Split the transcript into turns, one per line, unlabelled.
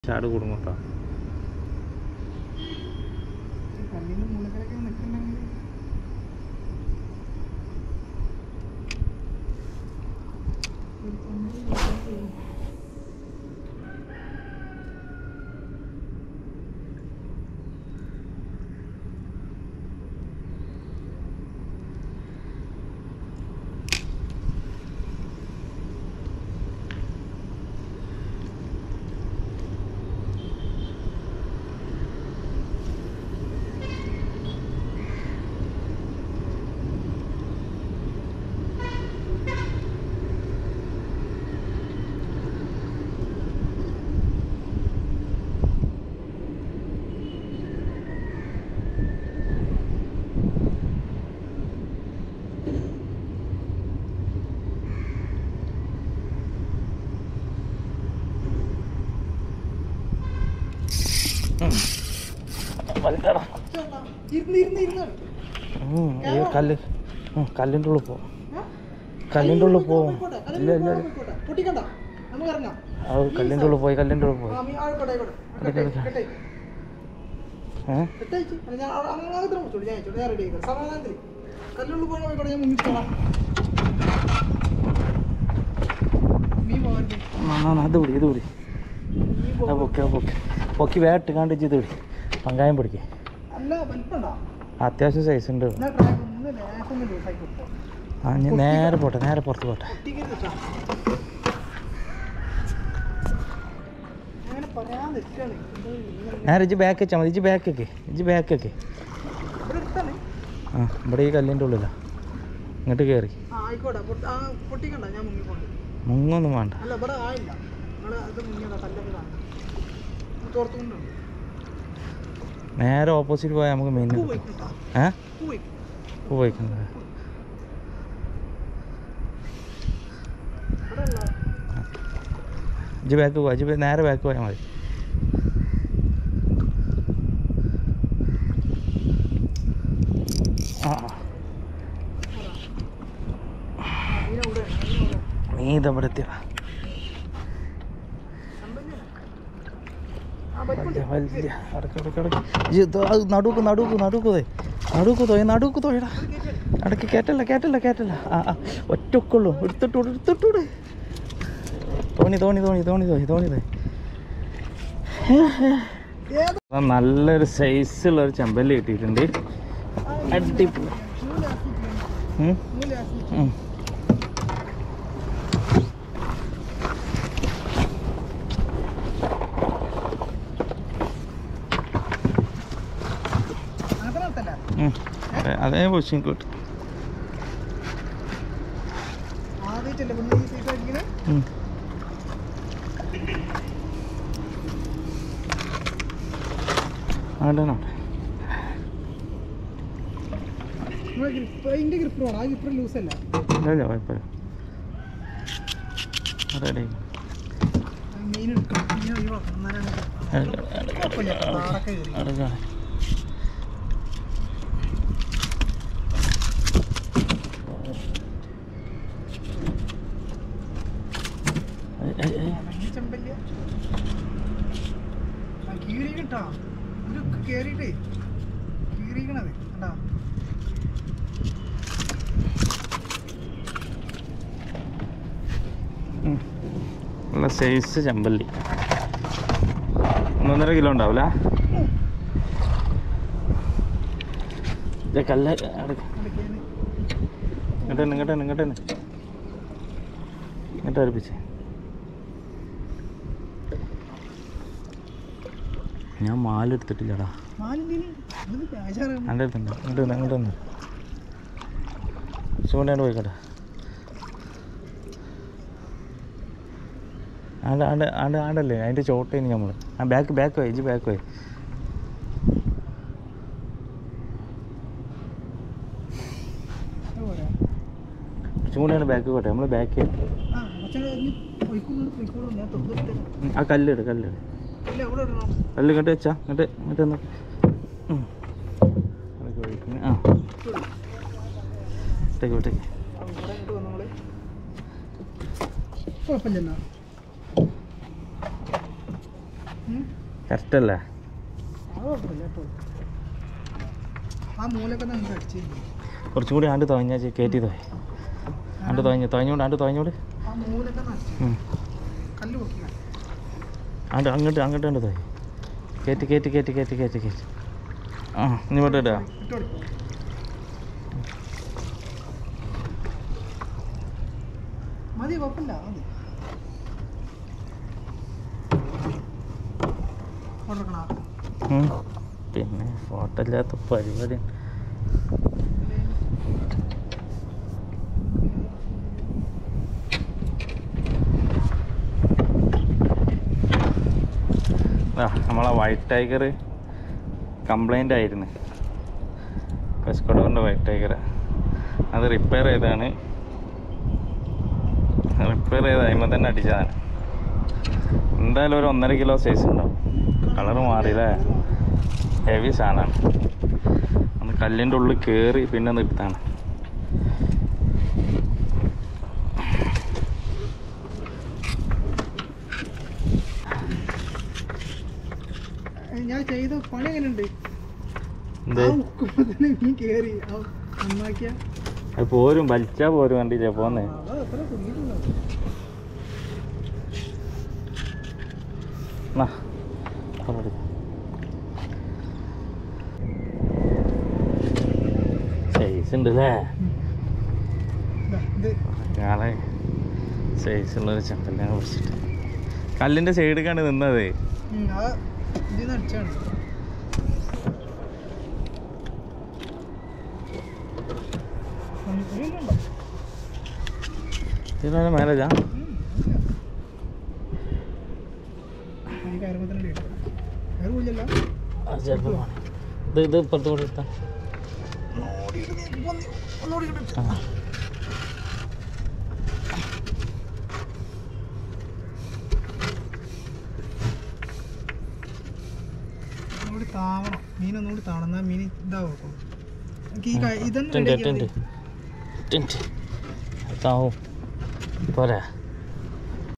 ചാട് കൂടും കേട്ടോ. കല്ലിൻ്റെ ഉള്ളിൽ പോവും. കല്ലിൻ്റെ ഉള്ളിൽ പോവും. ഇല്ല ഇല്ല അത് കല്ലിൻ്റെ ഉള്ളിൽ പോയി. കല്ലിൻ്റെ ഉള്ളിൽ പോയി. അത് പിടി ഇത് പിടി. പൊക്കെ പൊക്കെ പൊക്കി വേട്ട് കണ്ട് ഇത് പിടി. പങ്കായം പിടിക്കേ. അത്യാവശ്യം സൈസ് ഉണ്ട്. ആ ഞാൻ നേരെ പോട്ടെ, നേരെ പുറത്ത് പോട്ടെ. നേരെ ഇജ്ജ് ബാക്ക് വെച്ചാൽ മതി. ഇജ്ജ് ബാക്കൊക്കെ ആ ഇവിടെ ഈ കല്ലിൻ്റെ ഉള്ളിലാ. ഇങ്ങോട്ട് കയറി മുങ്ങൊന്നും വേണ്ട. നേരെ ഓപ്പോസിറ്റ് പോയാൽ നമുക്ക് മെയിൻ പോയിക്കുന്നത്. ഇജ്ജ് ബാക്ക് പോവാ. ഇജ്ജ് നേരെ ബാക്ക് പോയാൽ മതി. ആ നീ ഇതവിടെ എത്തിയ നടുക്കുതോടാ അടക്ക് കേറ്റല്ല. ആ ഒറ്റക്കുള്ളൂ. എടുത്തിട്ടൂടെ. തോണി നല്ലൊരു സൈസുള്ളൊരു ചെമ്പല്ലി കിട്ടിയിട്ടുണ്ട്. അടിപൊളി. അതേ പൊസിഷൻ കിട്ടും. ഉള്ള സൈസ് ചെമ്പല്ലി 1.5 കിലോ ഉണ്ടാവില്ല. കല്ല് ഇങ്ങോട്ട് അടുപ്പിച്ച്. ഞാൻ മാലെടുത്തിട്ടില്ലടാ. എൻ്റെ അടുത്തുണ്ട്. ഇങ്ങോട്ട് വന്ന് ചൂണ്ടാണ്ട് പോയിക്കോട്ടെ. ആണ്ടല്ലേ അതിൻ്റെ ചോട്ടേന് നമ്മൾ. ആ ബാക്ക് പോയി. ഇജ്ജ് ബാക്ക് പോയി. ചൂണ്ടാണ് ബാക്ക് പോട്ടെ. നമ്മൾ ബാക്ക് ആ കല്ലിട് കല്ല് ഇങ്ങോട്ട് വെച്ചാ. ഇങ്ങോട്ട് ഒന്ന് ആ വിട്ടേക്ക്. കറക്റ്റല്ലേ? കുറച്ചും കൂടി ആണ്ട് തുഴഞ്ഞാ കയറ്റി തോയ് ആണ്ട് തുഴഞ്ഞോണ്ട് അങ്ങോട്ട് കണ്ട് തോയ് കയറ്റി ആ ഇനി ഇങ്ങോട്ട് ഇടാ. പിന്നെ ഫോട്ടോ ഇല്ലാത്ത പരിപാടി. നമ്മളെ വൈറ്റ് ടൈഗർ കംപ്ലൈൻ്റ് ആയിരുന്നു. വെസ്കോഡോറിൻ്റെ വൈറ്റ് ടൈഗർ അത് റിപ്പയർ ചെയ്ത് അതിന്മേൽ തന്നെ അടിച്ചതാണ്. എന്തായാലും ഒരു 1.5 കിലോ സൈസ് ഉണ്ടാവും. കളറ് മാറിയില്ലേ? ഹെവി സാധനമാണ്. അന്ന് കല്ലിൻ്റെ ഉള്ളിൽ കയറി പിന്നെ നിർത്താണ്.
ഞാൻ ചെയ്ത പണി എങ്ങനെയുണ്ട്?
അത് പോരും, വലിച്ചാ പോരും. കണ്ടില്ലേ പോന്നേ? സൈസ് ഉണ്ട് അല്ലേ? ഞാളെ സൈസുള്ളൊരു ചെമ്പലിനെ കുറിച്ചിട്ട് കല്ലിൻ്റെ സൈഡിലേക്കാണ് നിന്നത്. മാരേജാ? ഇത് ഇപ്പുറത്ത് കൂടെ എടുത്താ
മീനൊന്നുകൂടി താണെന്നാ മീൻ ഇതാവും.
പോരാ